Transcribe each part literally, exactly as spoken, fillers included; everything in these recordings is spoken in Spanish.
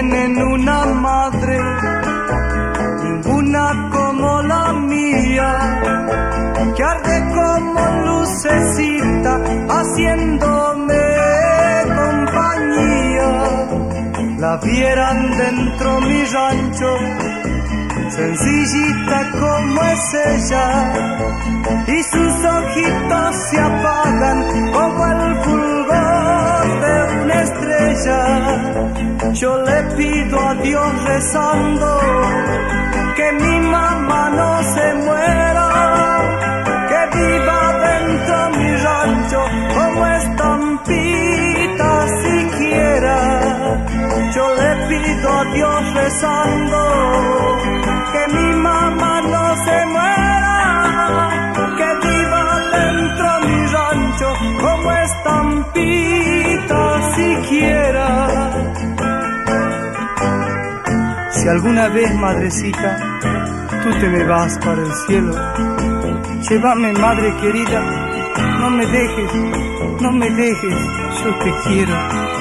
tienen una madre, ninguna como la mía, que arde como lucecita haciéndome compañía. La vieran dentro mi rancho, sencillita como es ella, y sus ojitos se apagan como el fulgor de una estrella. Yo le pido a Dios rezando que mi mamá no se muera, que viva dentro mi rancho como estampita siquiera. Yo le pido a Dios rezando que mi mamá no se muera, que viva dentro mi rancho como estampita siquiera. Si alguna vez, madrecita, tú te me vas para el cielo, llévame, madre querida, no me dejes, no me dejes, yo te quiero.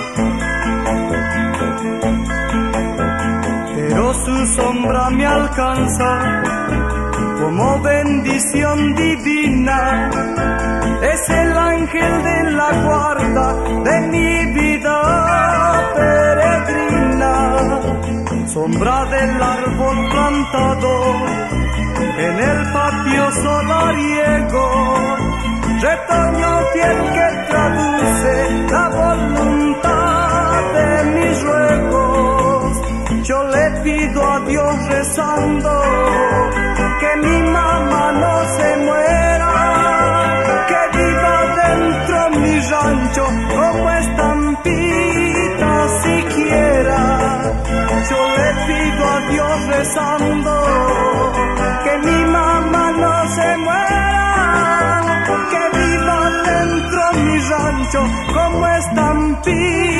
Pero su sombra me alcanza como bendición divina, es el ángel de la guarda de mi vida peregrina. Sombra del árbol plantado en el patio solariego, retoño fiel que traduce la voluntad de mis ruegos. Yo le pido a Dios rezando que mi mamá no se muera, que viva dentro mi rancho como estampita siquiera. Yo le pido a Dios rezando que mi mamá no se muera, que viva dentro mi rancho como estampita